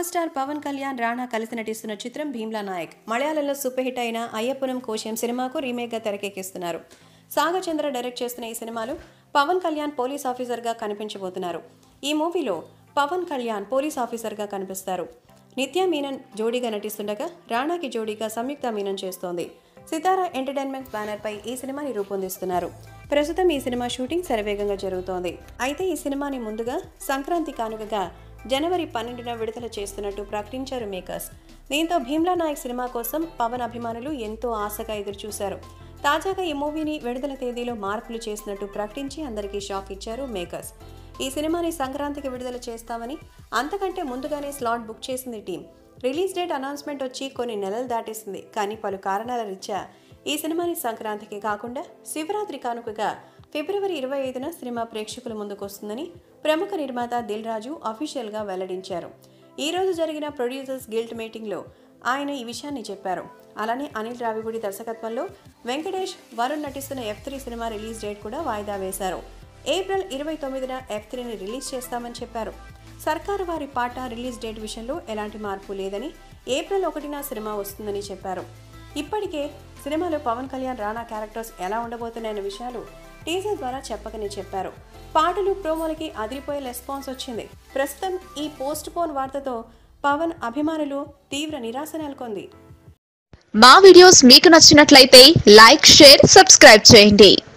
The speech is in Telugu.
స్టార్ పవన్ కళ్యాణ్ రాణా కలిసి నటిస్తున్న చిత్రం భీమ్లా నాయక్ మలయాళంలో సూపర్ హిట్ అయిన అయ్యప్పనం కోశం సినిమాకు రీమేక్గా తెరకెక్కిస్తున్నారు. సాగచంద్ర డైరెక్ట్ చేస్తున్న ఈ సినిమాలో పవన్ కళ్యాణ్ పోలీస్ ఆఫీసర్గా కనిపించబోతున్నారు. ఈ మూవీలో పవన్ కళ్యాణ్ పోలీస్ ఆఫీసర్గా కనిపిస్తారు. నిత్య మీనన్ జోడీగా నటిస్తుండగా రాణాకి జోడీగా సంయుక్త మీనన్ చేస్తోంది. సితారా ఎంటర్టైన్మెంట్ బ్యానర్ పై ఈ సినిమాని రూపొందిస్తున్నారు. ప్రస్తుతం ఈ సినిమా షూటింగ్ శరవేగంగా జరుగుతోంది. అయితే ఈ సినిమాని ముందుగా సంక్రాంతి కానుకగా జనవరి 12న విడుదల చేస్తున్నట్టు ప్రకటించారు మేకర్స్. దీంతో భీమ్లా నాయక్ సినిమా కోసం పవన్ అభిమానులు ఎంతో ఆశగా ఎదురుచూశారు. తాజాగా ఈ మూవీని విడుదల తేదీలో మార్పులు చేసినట్టు ప్రకటించి అందరికీ షాక్ ఇచ్చారు మేకర్స్. ఈ సినిమాని సంక్రాంతికి విడుదల చేస్తామని అంతకంటే ముందుగానే స్లాట్ బుక్ చేసింది టీం. రిలీజ్ డేట్ అనౌన్స్మెంట్ వచ్చి కొన్ని నెలలు దాటేసింది. కానీ పలు కారణాల రీత్యా ఈ సినిమాని సంక్రాంతికి కాకుండా శివరాత్రి కానుకగా ఫిబ్రవరి 25న సినిమా ప్రేక్షకుల ముందుకు వస్తుందని ప్రముఖ నిర్మాత దిల్ రాజు అఫీషియల్గా వెల్లడించారు. ఈ రోజు జరిగిన ప్రొడ్యూసర్స్ గిల్డ్ మీటింగ్లో ఆయన ఈ విషయాన్ని చెప్పారు. అలానే అనిల్ రావిపూడి దర్శకత్వంలో వెంకటేష్, వరుణ్ నటిస్తున్న F3 సినిమా రిలీజ్ డేట్ కూడా వాయిదా వేశారు. ఏప్రిల్ 29న F3ని రిలీజ్ చేస్తామని చెప్పారు. సర్కారు వారి పాట రిలీజ్ డేట్ విషయంలో ఎలాంటి మార్పు లేదని, ఏప్రిల్ 1న సినిమా వస్తుందని చెప్పారు. ఇప్పటికే సినిమాలో పవన్ కళ్యాణ్, రాణా క్యారెక్టర్స్ ఎలా ఉండబోతున్నాయన్న విషయాలు టీజర్ ద్వారా చెప్పకనే చెప్పారు. పాటలు, ప్రోమోలకి అదిరిపోయే రెస్పాన్స్ వచ్చింది. ప్రస్తుతం ఈ పోస్ట్ పోన్ వార్తతో పవన్ అభిమానులు తీవ్ర నిరాశ నెలకొంది. మా వీడియోస్ మీకు నచ్చినట్లయితే లైక్, షేర్, సబ్స్క్రైబ్ చేయండి.